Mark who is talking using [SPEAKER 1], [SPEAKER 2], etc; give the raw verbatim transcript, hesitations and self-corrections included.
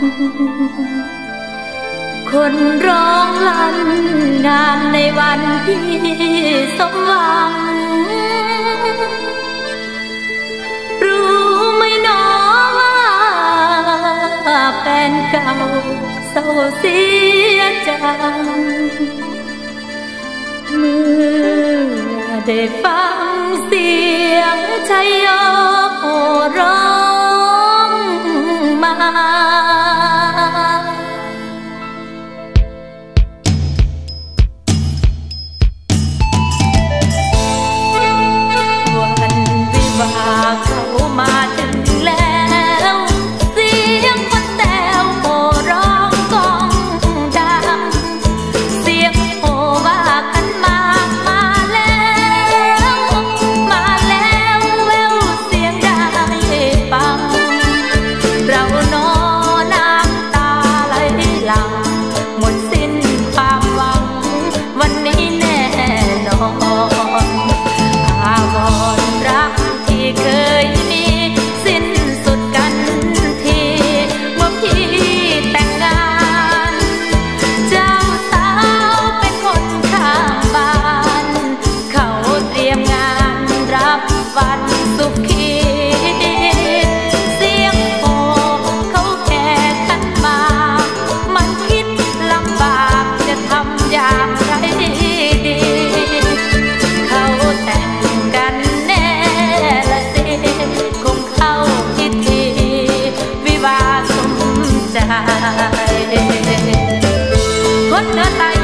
[SPEAKER 1] คนร้องลั่นงานในวันที่สมหวังรู้ไหมน้องว่าแฟนเก่าเศร้าเสียจังเมื่อได้ฟังเสียงชัยโยร้องมาเขามาถึงแล้วเสียงคนแซวโห่ร้องก้องดังเสียงโห่ว่ากันมามาแล้วมาแล้วแววเสียงได้ฟังเรานอนน้ำตาไหลหลั่งหมดสิ้นความหวังวันนี้แน่นอนอาวรณ์รักที่เคยมีสิ้นสุดกันทีเมื่อพี่แต่งงานเจ้าสาวเป็นคนข้างบ้านเขาเตรียมงานรับวันสุขีเสียงโห่เขาแก่ขันมามันคิดลำบากจะทำอย่างไรดีเขาแต่งกันแน่ละสิคงเข้าพิธีวิวาห์สมใจคนเหนือใต้